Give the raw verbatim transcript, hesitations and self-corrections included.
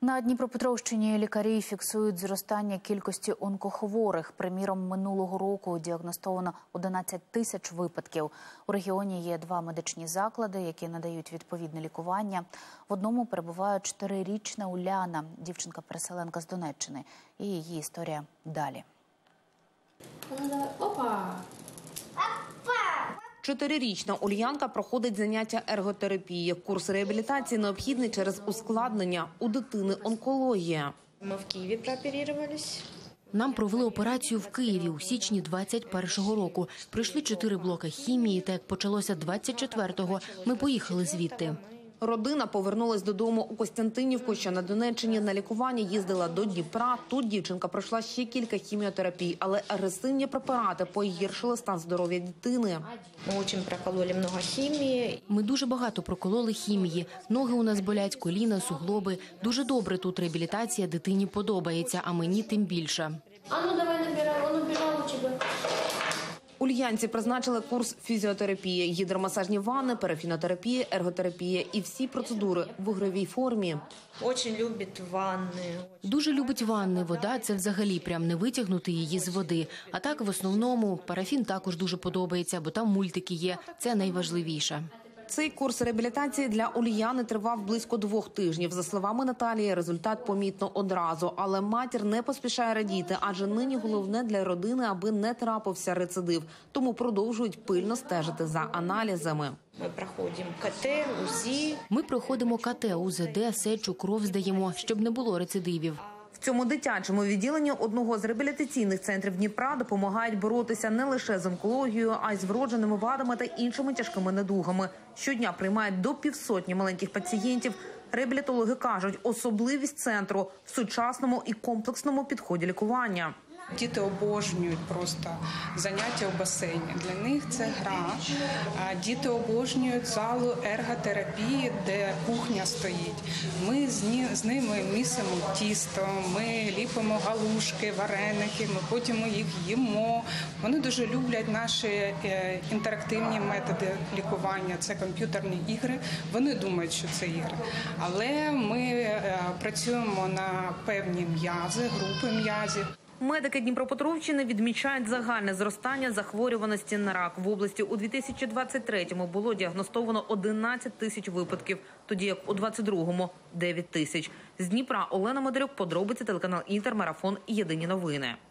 На Дніпропетровщині лікарі фіксують зростання кількості онкохворих. Приміром, минулого року діагностовано одинадцять тисяч випадків. У регіоні є два медичні заклади, які надають відповідне лікування. В одному перебуває чотирирічна Уляна, дівчинка-переселенка з Донеччини. І її історія далі. Опа! Чотирирічна Ульянка проходить заняття ерготерапії. Курс реабілітації необхідний через ускладнення. У дитини онкологія. Ми в Києві прооперувалися. Нам провели операцію в Києві у січні двадцять першого року. Пройшли чотири блоки хімії, та як почалося двадцять четвертого, ми поїхали звідти. Родина повернулась додому у Костянтинівку, що на Донеччині. На лікування їздила до Дніпра. Тут дівчинка пройшла ще кілька хіміотерапій, але агресивні препарати погіршили стан здоров'я дитини. Ми дуже прокололи багато хімії. Ми дуже багато прокололи хімії. Ноги у нас болять, коліна, суглоби. Дуже добре тут реабілітація, дитині подобається, а мені тим більше. А ну давай набирай, он набирал у тебе. Ульянці призначили курс фізіотерапії, гідромасажні ванни, парафінотерапія, ерготерапія і всі процедури в ігровій формі. Дуже любить ванни. Дуже любить ванни. Вода – це взагалі прям не витягнути її з води. А так, в основному, парафін також дуже подобається, бо там мультики є. Це найважливіше. Цей курс реабілітації для Ульяни тривав близько двох тижнів. За словами Наталії, результат помітно одразу. Але матір не поспішає радіти, адже нині головне для родини, аби не трапився рецидив. Тому продовжують пильно стежити за аналізами. Ми проходимо КТ, УЗІ. Ми проходимо КТ, УЗД, сечу, кров здаємо, щоб не було рецидивів. В цьому дитячому відділенні одного з реабілітаційних центрів Дніпра допомагають боротися не лише з онкологією, а й з вродженими вадами та іншими тяжкими недугами. Щодня приймають до півсотні маленьких пацієнтів. Реабілітологи кажуть, особливість центру – в сучасному і комплексному підході лікування. Діти обожнюють просто заняття у басейні. Для них це гра. Діти обожнюють залу ерготерапії, де кухня стоїть. Ми з ними місимо тісто, ми ліпимо галушки, вареники, ми потім їх їмо. Вони дуже люблять наші інтерактивні методи лікування. Це комп'ютерні ігри. Вони думають, що це ігри. Але ми працюємо на певні м'язи, групи м'язів. Медики Дніпропетровщини відмічають загальне зростання захворюваності на рак. В області у дві тисячі двадцять третьому було діагностовано одинадцять тисяч випадків, тоді як у двадцять другому – дев'ять тисяч. З Дніпра Олена Модарюк, подробиці, телеканал Інтер, Марафон, Єдині новини.